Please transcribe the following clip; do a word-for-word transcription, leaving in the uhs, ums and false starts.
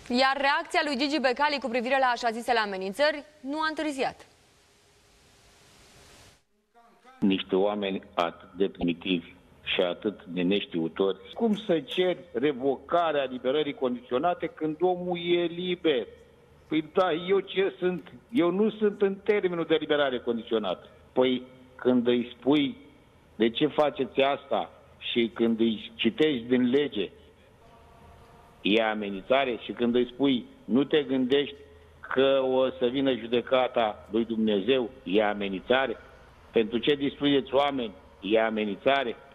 Iar reacția lui Gigi Becali cu privire la așa zisele amenințări nu a întârziat. Niște oameni atât de primitivi și atât de neștiutori. Cum să ceri revocarea liberării condiționate când omul e liber? Păi da, eu ce sunt? Eu nu sunt în termenul de liberare condiționată. Păi când îi spui de ce faceți asta și când îi citești din lege, e amenințare, și când îi spui nu te gândești că o să vină judecata lui Dumnezeu, e amenințare. Pentru ce distrugeți oameni, e amenințare.